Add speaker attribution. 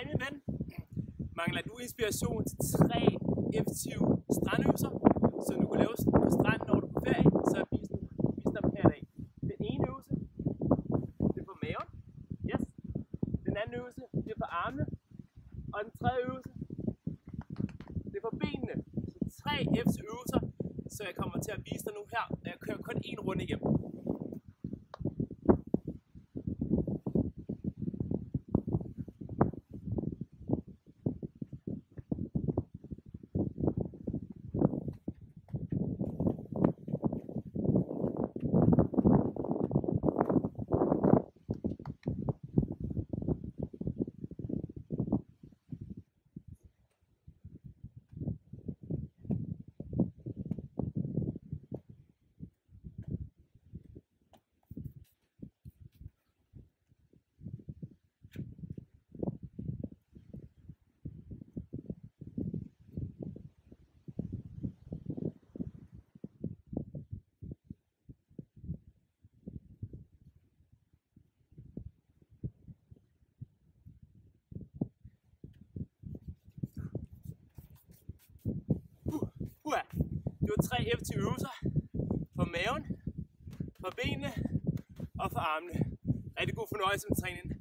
Speaker 1: min ven. Mangler du inspiration til 3 effektive strandøvelser, som du kan lave på stranden, når du er på ferie, så har jeg vist dem her i dag. Den ene øvelse, det er for maven. Yes. Den anden øvelse, det er for armene. Og den tredje øvelse, det er for benene. Så 3 effektive øvelser, så jeg kommer til at vise dig nu her. Jeg kører kun en runde igennem. Det var 3 effektive øvelser for maven, for benene og for armene. Rigtig god fornøjelse med træningen.